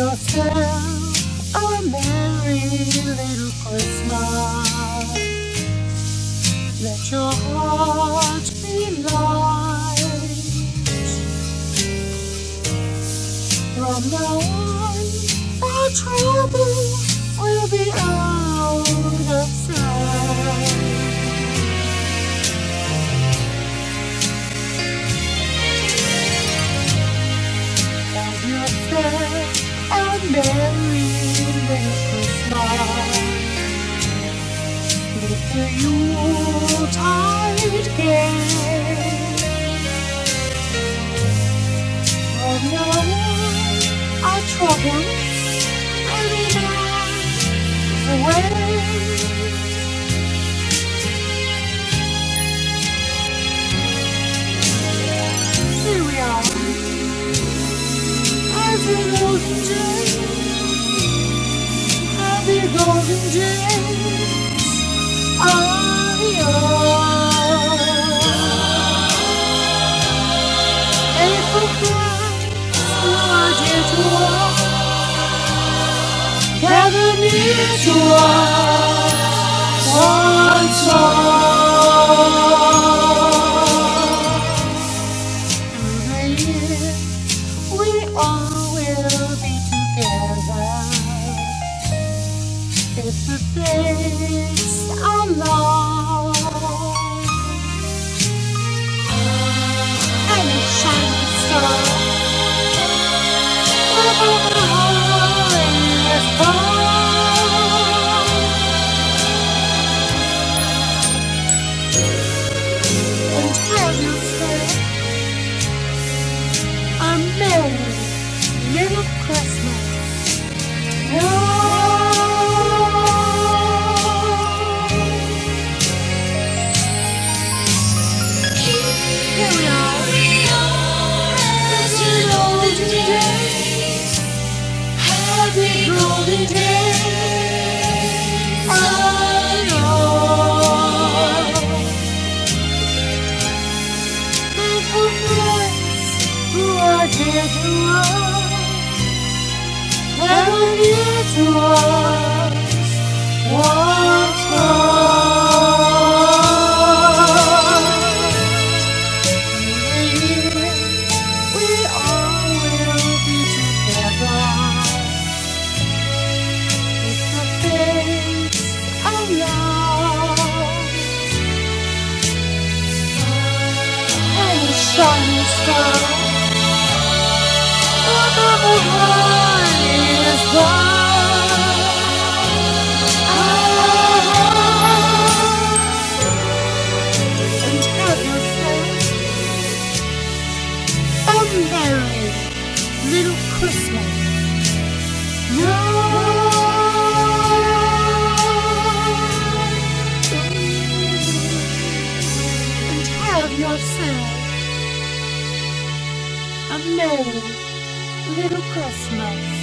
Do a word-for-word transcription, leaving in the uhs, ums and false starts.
yourself a merry little Christmas. Let your heart be light. From now on, our trouble will be out of sight. Have yourself a merry little Christmas. With the Yuletide gay. From now on, our troubles will be miles away. Here we are, as in olden days, happy golden days are yours. April flowers who are dear to us, gather near to us once more. Through the year, we all will be together. If the fates allow, and a shining star above the highest bar. And have yourself a merry little Christmas. No. Happy golden days are yours. Faithful friends who are dear to us, ever near to us once more. Through the years, we all will be together. Shining star above the highest bar. And have yourself a merry little Christmas. No. And have yourself a merry little Christmas.